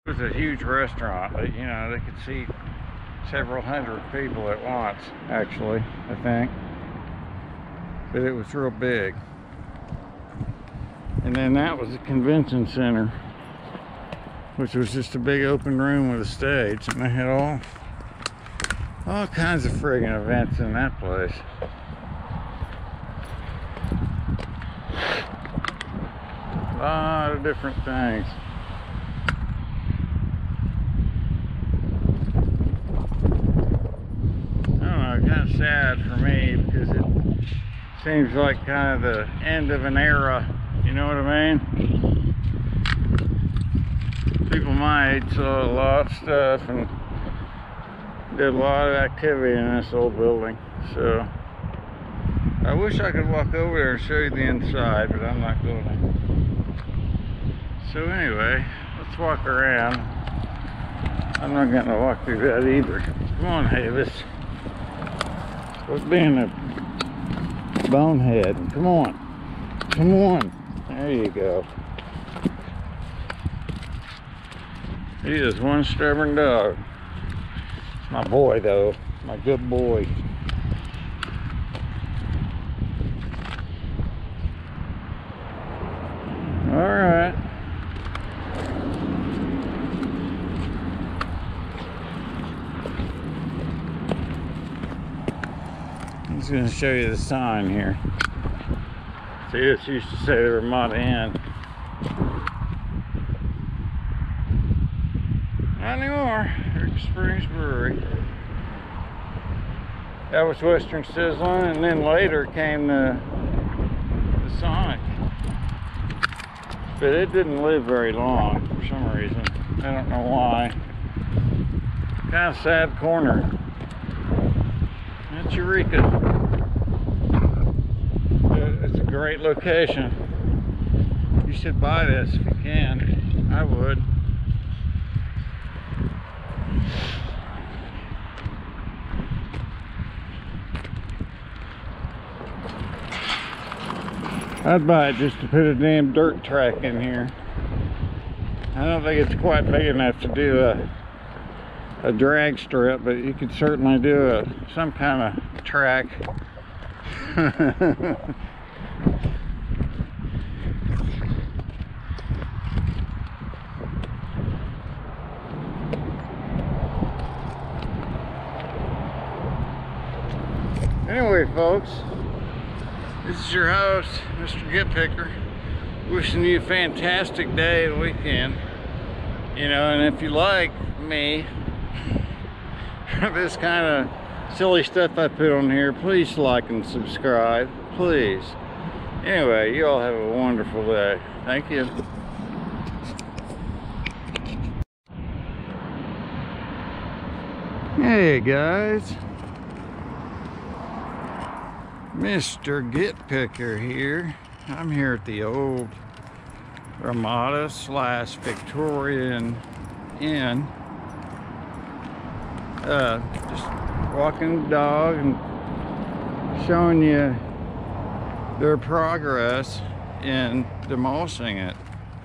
It was a huge restaurant. You know, they could seat several hundred people at once, actually, I think. But it was real big. And then that was the convention center, which was just a big open room with a stage, and they had all kinds of friggin' events in that place. A lot of different things. I don't know, kind of sad for me because it seems like kind of the end of an era, you know what I mean? People my age saw a lot of stuff and did a lot of activity in this old building, so I wish I could walk over there and show you the inside, but I'm not going to. So anyway, let's walk around. I'm not going to walk through that either. Come on, Havis. Quit being a bonehead. Come on. Come on. There you go. He is one stubborn dog. My boy, though. My good boy. All right. I'm just going to show you the sign here. See, this used to say the Ramada In. Not anymore. Eureka Springs Brewery. That was Western Sizzling, and then later came the Sonic. But it didn't live very long for some reason. I don't know why. Kind of sad corner. That's Eureka. It's a great location. You should buy this if you can. I would. I'd buy it just to put a damn dirt track in here. I don't think it's quite big enough to do a drag strip, but you could certainly do some kind of track. Anyway, folks, this is your host, Mr. Get Picker, wishing you a fantastic day and weekend. You know, and if you like me, this kind of silly stuff I put on here, please like and subscribe, please. Anyway, you all have a wonderful day. Thank you. Hey guys, Mr. Get Picker here. I'm here at the old Ramada / Victorian Inn. Just walking the dog and showing you their progress in demolishing it.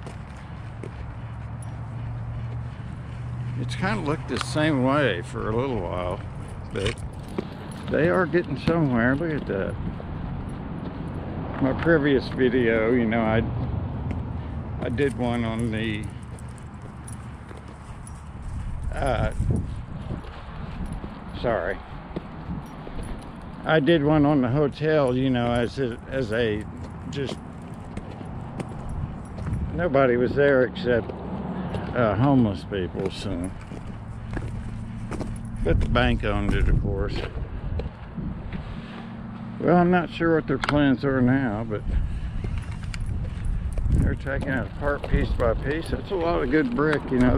It's kind of looked the same way for a little while, but they are getting somewhere. Look at that. My previous video, you know, I did one on the I did one on the hotel, you know, as a just nobody was there except homeless people, so, but the bank owned it, of course. Well, I'm not sure what their plans are now, but they're taking it apart piece by piece. That's a lot of good brick, you know.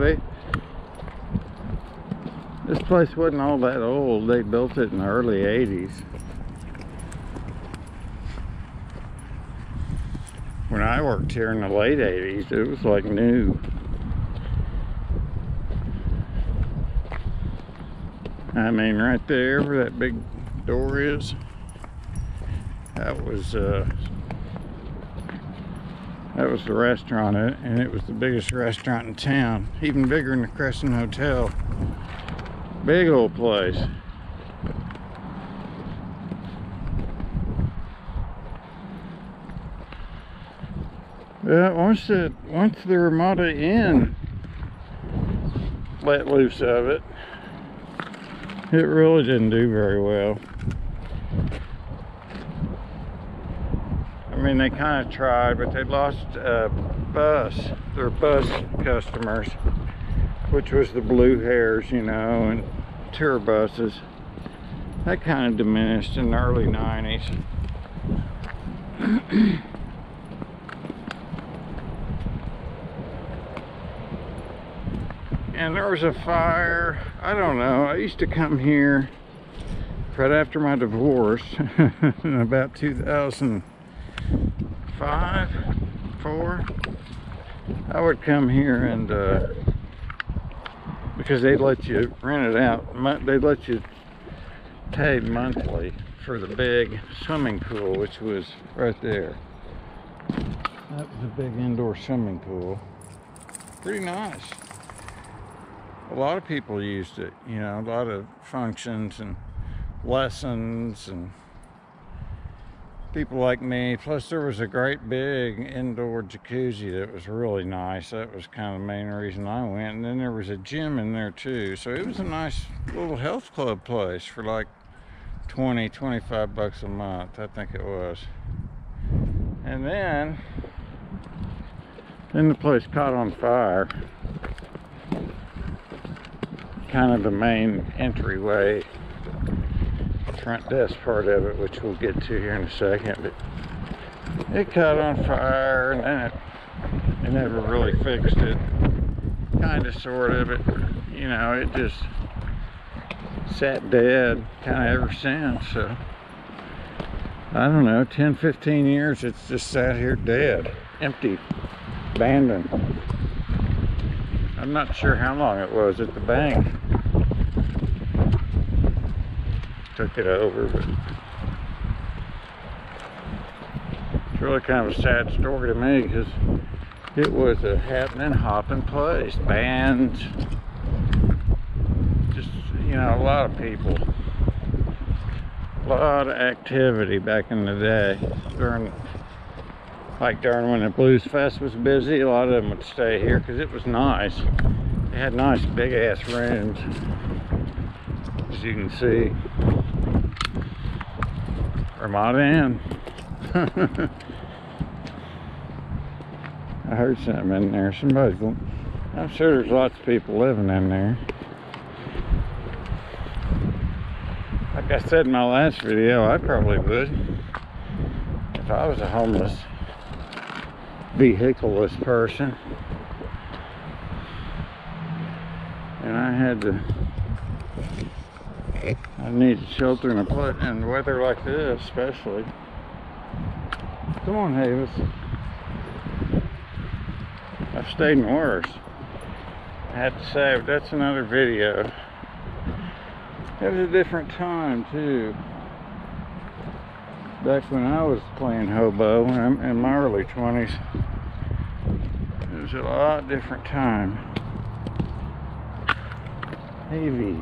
This place wasn't all that old. They built it in the early 80s. When I worked here in the late 80s, it was like new. I mean, right there where that big door is, that was That was the restaurant, and it was the biggest restaurant in town, even bigger than the Crescent Hotel. Big old place. Yeah, once the Ramada Inn let loose of it, it really didn't do very well. I mean, they kind of tried, but they lost their bus customers, which was the Blue Hairs, you know, and tour buses. That kind of diminished in the early 90s. And there was a fire, I don't know, I used to come here right after my divorce in about 2005, 4. I would come here and because they'd let you rent it out, they'd let you pay monthly for the big swimming pool, which was right there. That was a big indoor swimming pool. Pretty nice. A lot of people used it, you know, a lot of functions and lessons and people like me. Plus there was a great big indoor jacuzzi that was really nice. That was kind of the main reason I went. And then there was a gym in there too. So it was a nice little health club place for like 20, 25 bucks a month, I think it was. And then the place caught on fire. Kind of the main entryway, front desk part of it, which we'll get to here in a second, but it caught on fire, and then they never really fixed it. Kind of, sort of, it, you know, it just sat dead kind of ever since. So I don't know, 10, 15 years it's just sat here dead, empty, abandoned. I'm not sure how long it was at the bank. Took it over, but it's really kind of a sad story to me because it was a happening, hopping place. Bands, just, you know, a lot of people. A lot of activity back in the day. During when the Blues Fest was busy, a lot of them would stay here because it was nice. They had nice big ass rooms, as you can see. Ramada In. I heard something in there. Somebody's going. I'm sure there's lots of people living in there. Like I said in my last video, I probably would if I was a homeless, vehicle-less person and I need shelter in weather like this, especially. Come on, Havis. I've stayed in worse. I have to say, but that's another video. It was a different time too. Back when I was playing hobo, when I'm in my early 20s, it was a lot different time. Heavy.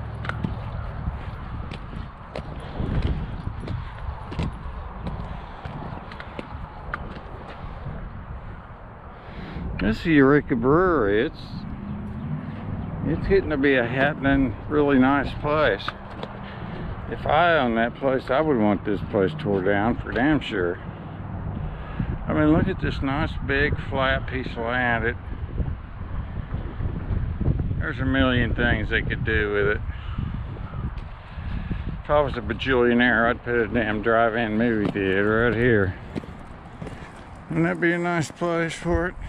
This is the Eureka Brewery. It's getting to be a happening, really nice place. If I owned that place, I would want this place tore down for damn sure. I mean, look at this nice big flat piece of land. There's a million things they could do with it. If I was a bajillionaire, I'd put a damn drive-in movie theater right here. Wouldn't that be a nice place for it?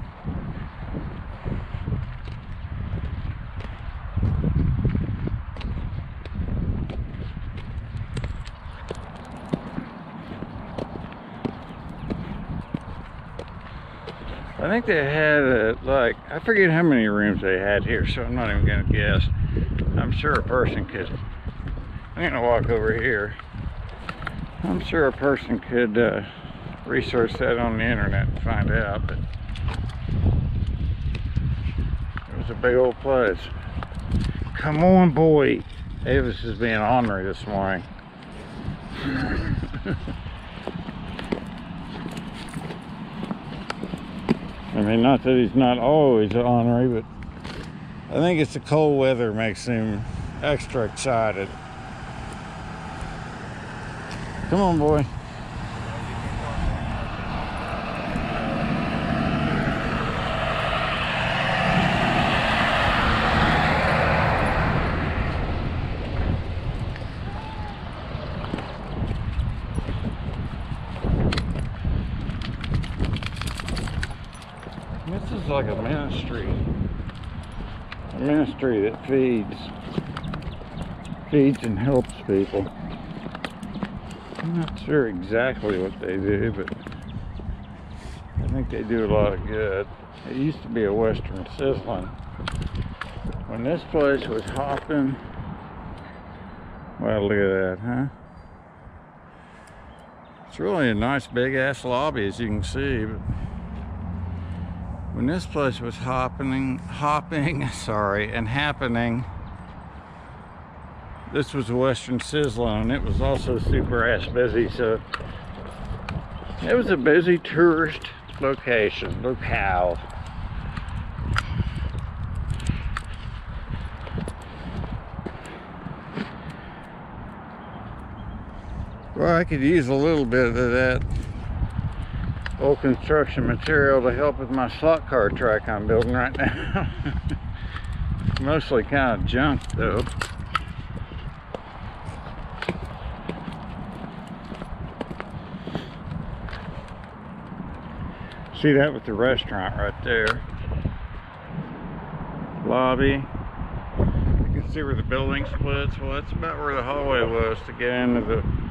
I think they had like, I forget how many rooms they had here, so I'm not even gonna guess. I'm sure a person could, I'm gonna walk over here. I'm sure a person could research that on the internet and find out, but it was a big old place. Come on, boy. Avis is being ornery this morning. I mean, not that he's not always ornery, but I think it's the cold weather makes him extra excited. Come on, boy. This is like a ministry that feeds and helps people. I'm not sure exactly what they do, but I think they do a lot of good. It used to be a Western Sizzling. When this place was hopping, well, look at that, huh? It's really a nice big ass lobby, as you can see, but when this place was hopping, and happening, this was a Western Sizzling, and it was also super ass busy, so it was a busy tourist locale. Well, I could use a little bit of that old construction material to help with my slot car track I'm building right now. Mostly kind of junk though. See that with the restaurant right there. Lobby. You can see where the building splits. Well, that's about where the hallway was to get into the